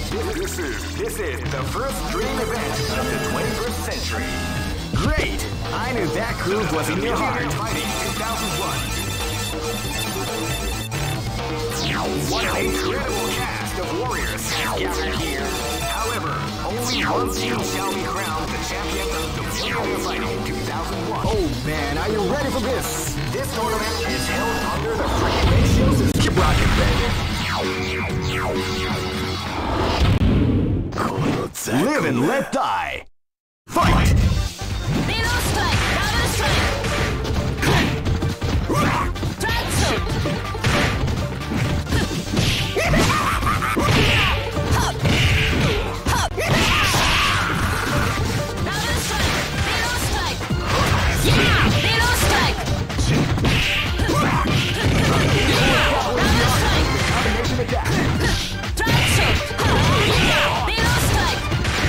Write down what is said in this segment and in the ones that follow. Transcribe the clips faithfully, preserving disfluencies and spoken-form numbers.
This is, this is the first dream event of the twenty-first century. Great! I knew that groove was in your heart. Fighting two thousand one. What an incredible cast of warriors has gathered here. However, only one team shall be crowned the champion of the Millionaire Fighting two thousand one. Oh man, are you ready for this? This tournament is held under the free ratio system. Keep rocking, baby. Live and let die. Fight! Middle strike, double strike. Transfer. Hop. Hop. Double strike, middle strike. Yeah, middle strike. Double strike. Combination attack. Transfer. Yeah, middle strike.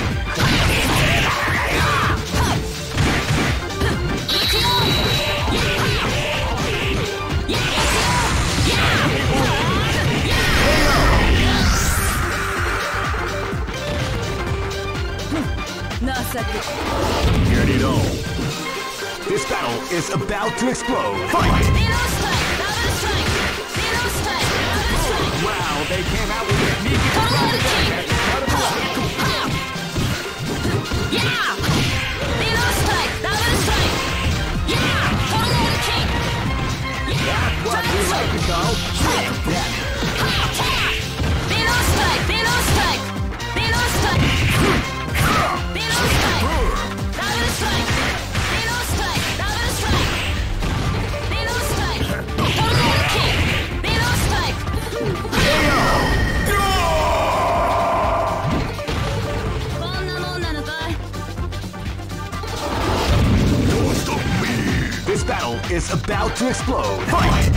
Here it all. This battle is about to explode. Fight! Middle strike, double strike. Middle strike, double strike. Wow, they came out with a sneaky surprise attack at the start of the round. Yeah! Middle strike, double strike. Yeah! Tornado kick. That's what we like to call trick that. Middle strike, middle strike. Middle strike. Middle strike. Double strike. Middle strike, double strike. Middle strike. Tornado kick. Middle strike. This battle is about to explode. Fight!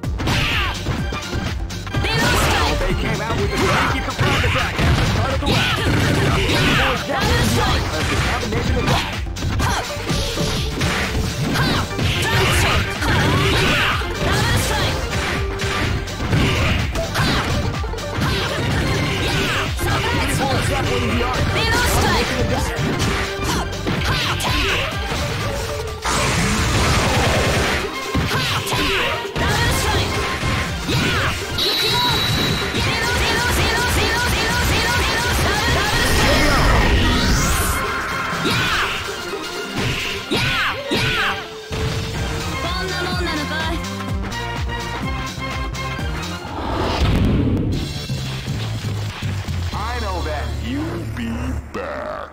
Middle Wow, strike. they came out with a sneaky surprise attack at the start of the round. Yeah! Double strike. Of the combination attack. Hop. Hop. Transfer. Yeah! Double strike. Hop. Yeah! Surprise move. Middle strike. Hop. Hop. Double strike. Yeah! Ikino. Zero, zero, zero, zero, zero, zero, zero. Double strike. Yeah! Yeah! Yeah! こんなもんなのかい? I know that you'll be back.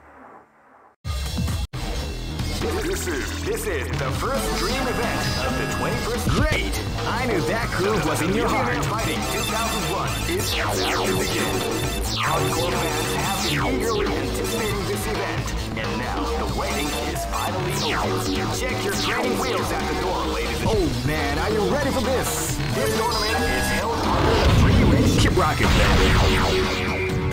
This is this is the first dream event of the twenty-first. Great! I knew that groove was in your heart. Fighting two thousand one is about to begin. Hardcore fans have been eagerly anticipating this event, and now the waiting is finally over. Check your training wheels at the door, ladies. Oh man, are you ready for this? This tournament is held under the free ratio. Keep rocking, baby.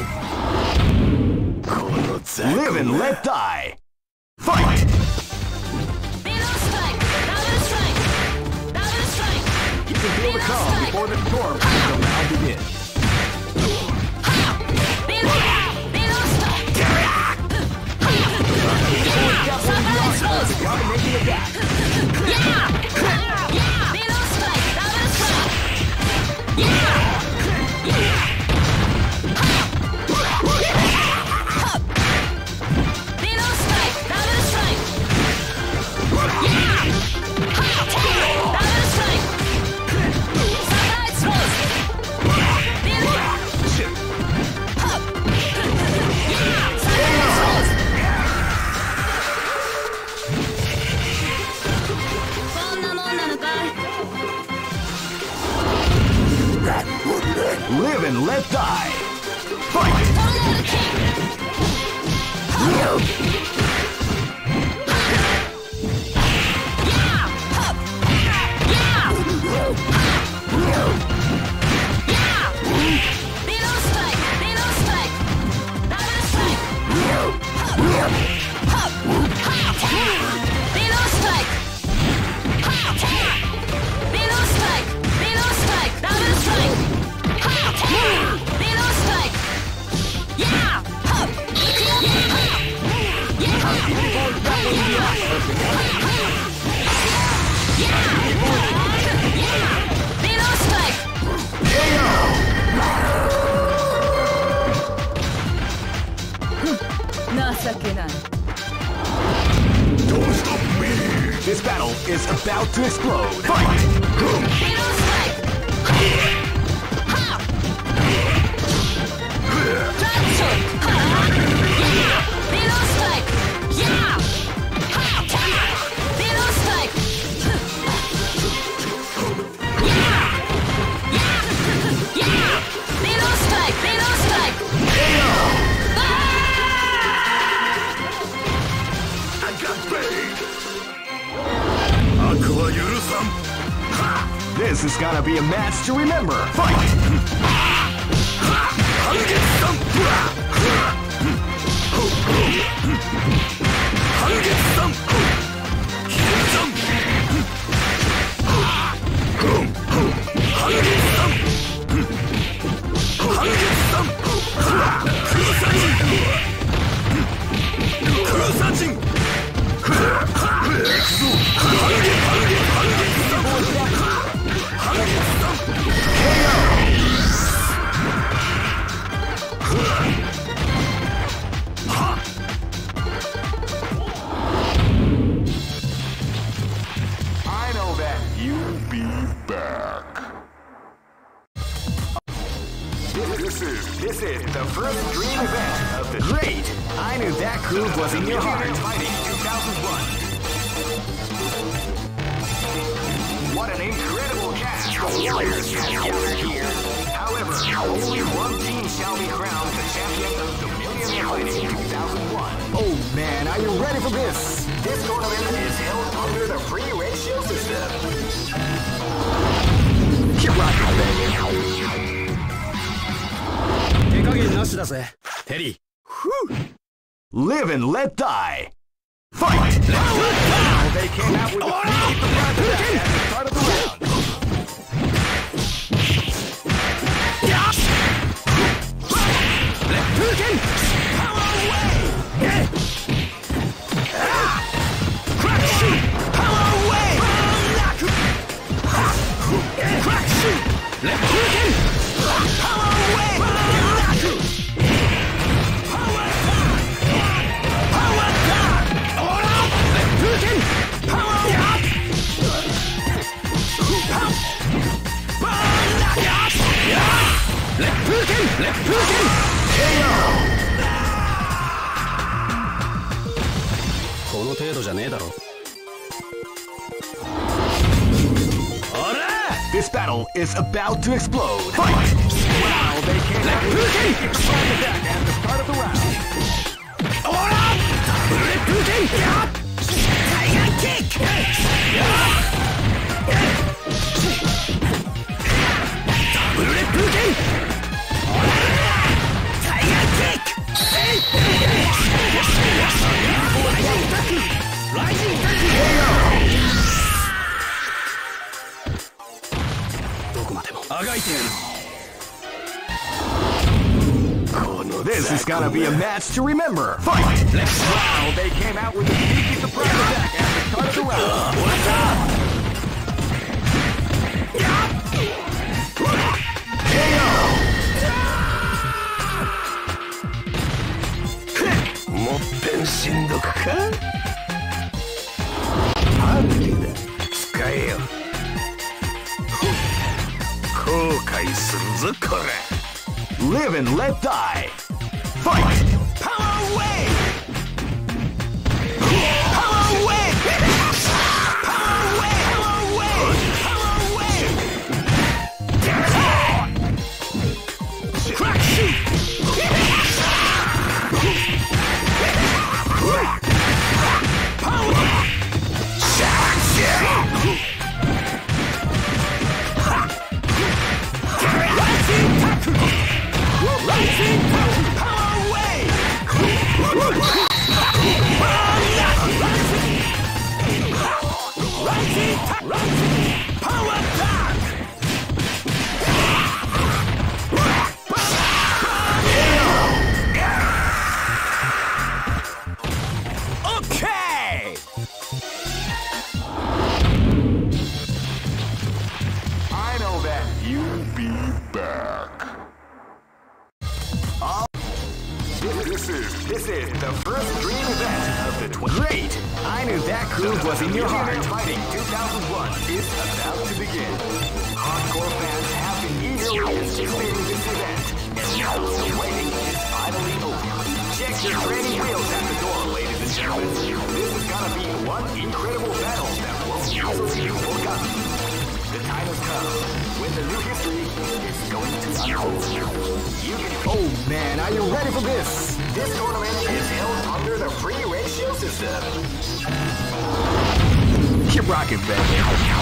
Live and let die. Fight! Middle strike. Double strike. Double strike. You can feel the calm before the storm will now begin. Middle strike. Surprise move. Combination attack. Yeah! Yeah! Middle strike. Double strike. Yeah! Yeah! Hop. Middle strike. Double strike. Yeah! Hop. Double strike. Surprise move. Middle. Hop. Yeah! Surprise move. こんなもんなのかい? Live and let die. Fight! Tornado kick. Hop. Yeah! Hop. Yeah! Yeah! Middle strike. Middle strike. Double strike. Hop. Hop. Hop. Middle strike. Hop. Middle strike. Middle strike. Double strike. Hop. Middle strike. This battle is about to explode. Fight! This is gonna be a match to remember. Fight! I know that you'll be back. This is this is the first dream event of the great. I knew that groove was in your heart. Fighting two thousand one. What an incredible cast of warriors has gathered here. However, only one team shall be crowned the champion of the Millionaire Fighting two thousand one. Oh man, are you ready for this? This tournament is held under the free ratio system. Keep rocking, baby. 手加減なしだぜ、テリー。 Live and let die. Fight! Now they came out with the at the start of the round. Left hook in! Power away! Crack shoot! Power away! Crack shoot! Left hook in! Power away! Power Power Left hook in! Power Left hook in! Left hook in! この程度じゃねえだろ。おら This battle is about to explode. Fight! Wow, they came out with a strong attack at the start of the round. おらブレッドフーキンやタイガーキックやダブルレッドフーキンタイガーキックえいライジングタックライジングタックどこまでもあがいてやる。 This is gonna be a match to remember. Fight! Wow, they came out with a sneaky surprise attack at the start of the round. What's up? K O! もっぺんしんどくかなんでだ使えよ後悔するぞこら Live and let die. Fight! Power away! Power away! Power away! Power away! Power away! Crack shoot! Power! Rising tackle! Rising tackle! Power away! Rising tackle! Power back! This is this is the first dream event of the twenty. Great! I knew that groove was in your heart. Fighting two thousand one is about to begin. Hardcore fans have been eagerly anticipating this event, and now the waiting is finally over. Check your training wheels at the door, ladies and gentlemen. This is gonna be one incredible battle that won't easily be forgotten. The time has come when the new history is going to unfold. You can. Oh man, are you ready for this? This tournament is held under the free ratio system. Keep rocking, baby.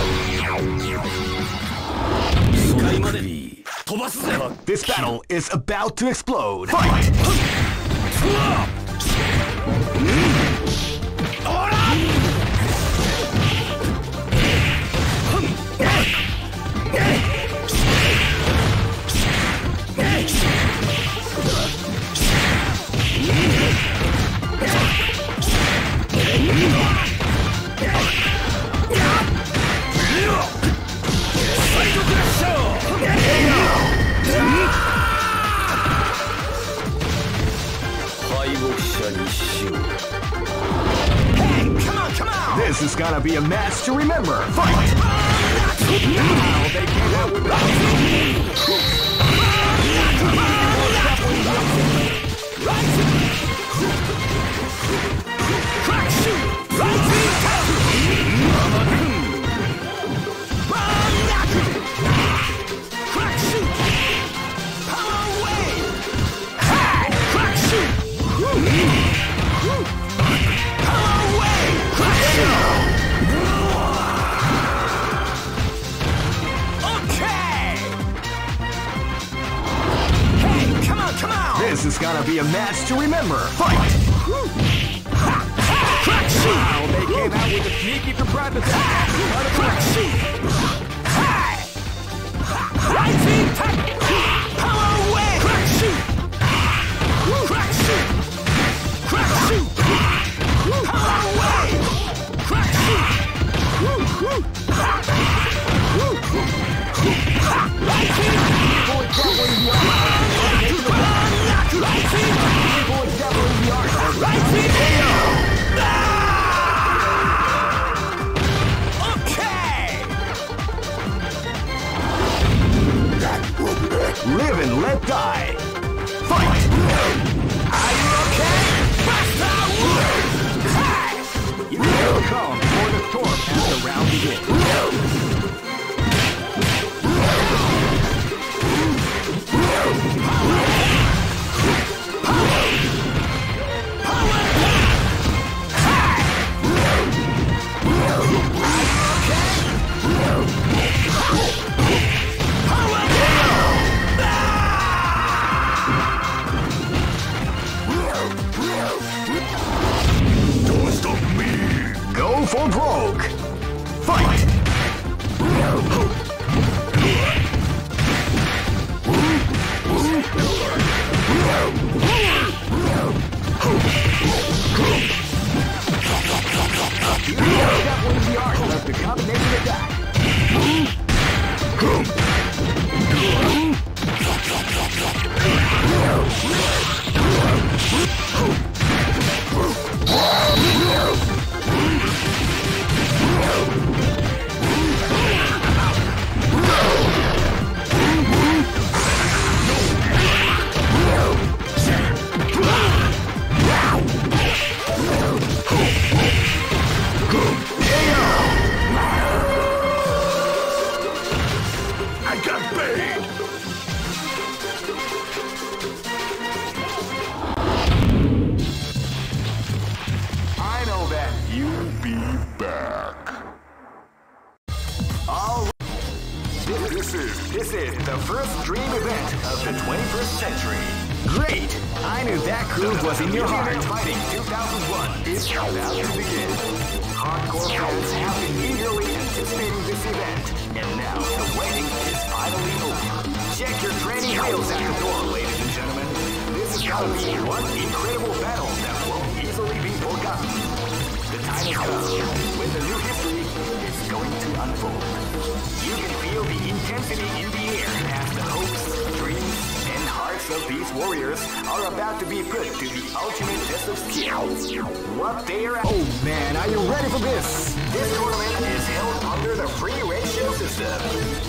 This battle is about to explode. Fight! This is gonna be a match to remember. Fight! Now they came out with the crack shoot! Crack shoot! Power wave! Crack shoot! Power wave! Crack shoot! This is gonna be a match to remember. Fight! Crack shoot! Wow, they came out with a sneaky surprise attack. Crack shoot! Rising tech! Power wave! Crack shoot! Crack shoot! Crack shoot! Power wave! Crack shoot! Rising! Live and let die. Fight! Are you okay? You will come for the torch as the round begins. Go for broke! Fight! You know that was the art of the combination attack. This is the first dream event of the twenty-first century. Great! I knew that groove was in your heart. Fighting two thousand one is about to begin. Hardcore fans have been eagerly anticipating this event, and now the waiting is finally over. Check your training wheels at the door, ladies and gentlemen. This is gonna be one incredible battle that won't easily be forgotten. The time has come when the new history is going to unfold. You can feel the intensity in the air as the hopes, dreams, and hearts hearts of these warriors are about to be put to the ultimate test of skill. What they are... Oh man, are you ready for this? This tournament is held under the free ratio system.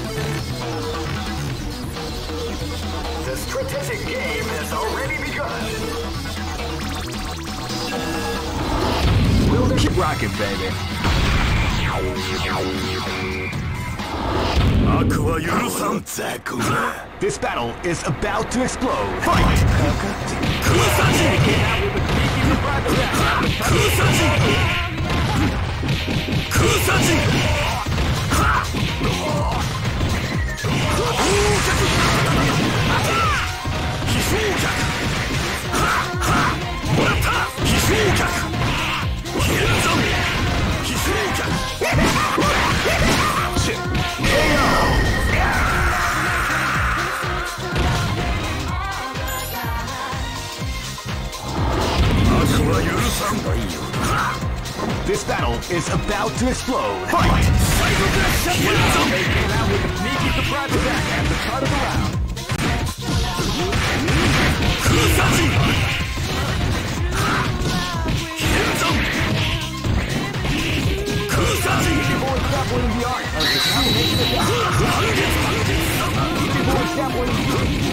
The strategic game has already begun. We'll keep rocking, baby. This battle is about to explode. Fight! This battle is about to explode. Fight! They came out with a sneaky surprise attack at the start of the round. People are grappling the art of the combination attack. People are grappling the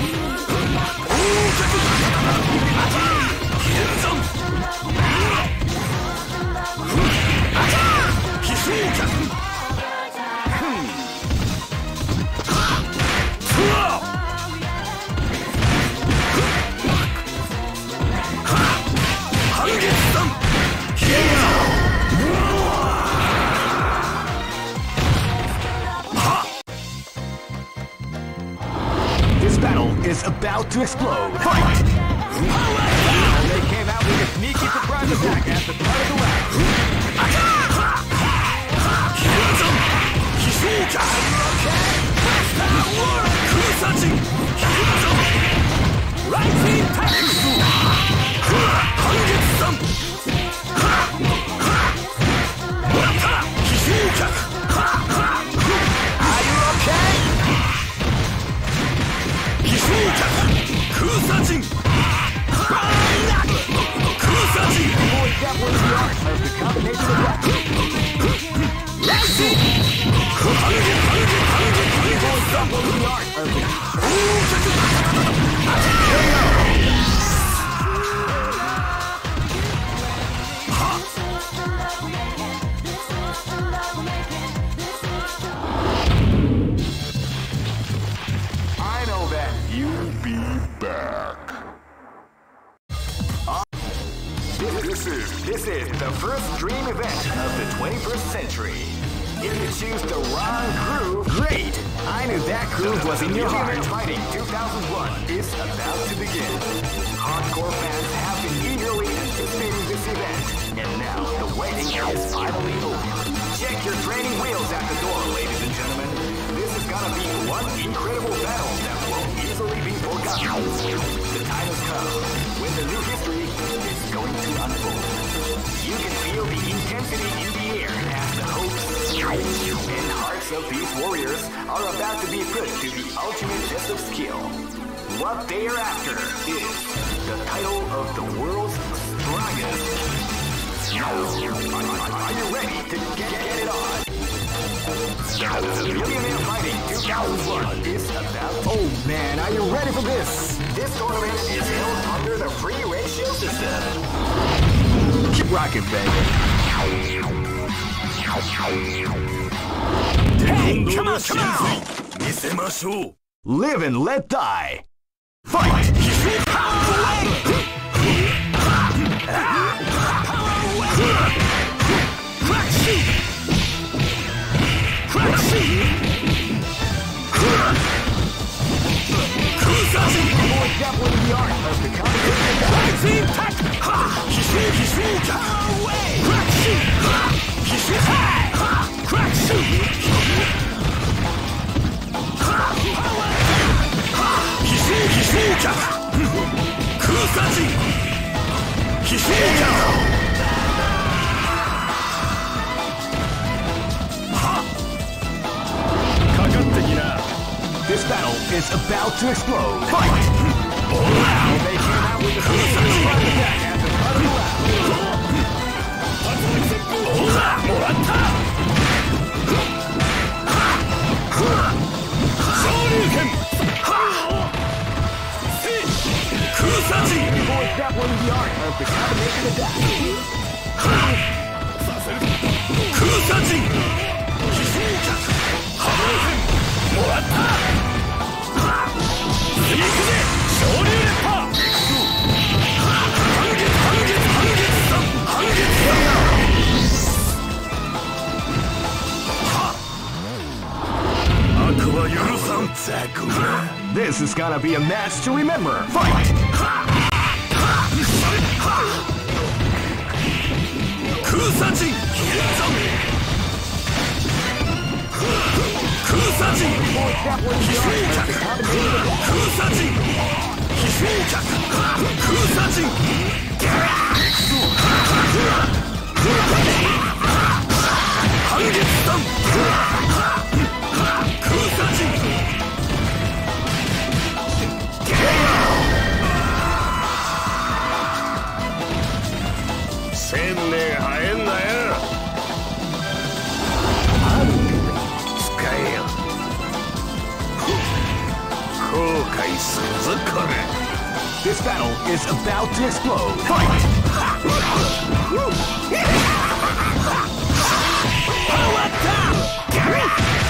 This battle is about to explode. Fight! They came out with a sneaky surprise attack at the start of the round. Are you okay? Boy, that was the art of the combination attack. Let's see! Boy, that was the art of the... I know that you'll be back. This is, this is the first dream event of the twenty-first century. If you choose the wrong groove, great! I knew that groove was in your heart. Fighting two thousand one is about to begin. Hardcore fans have been eagerly anticipating this event, and now the waiting is finally over. Check your training wheels at the door, ladies and gentlemen. This is gonna be one incredible battle that won't easily be forgotten. The time has come when the new history is going to unfold. You can feel the intensity in the air as the hopes and hearts of these warriors are about to be put to the ultimate test of skill. What they are after is the title of the world's strongest. Are you ready to get, get it on? The Millionaire Fighting two thousand one is about... Oh man, are you ready for this? This tournament is held under the free ratio system. Keep rocking, baby. Hey, come on, come on! Live and let die. Fight! This battle is about to explode. Fight! They came out with the first attack at the start of the round. もらった昇竜拳空差陣 Boys, that was the art of the combination attack. 空差陣奇襲脚波動拳もらった行くぜ昇竜連覇半月半月半月さん半月さん This is gonna be a match to remember. Fight! Kusajin! Kusajin! Kusajin! Kusajin! Hangetsu-san! Kusajin! 千年生えんなよ使えよ後悔するぞこれ This battle is about to explode. Fight! Power attack!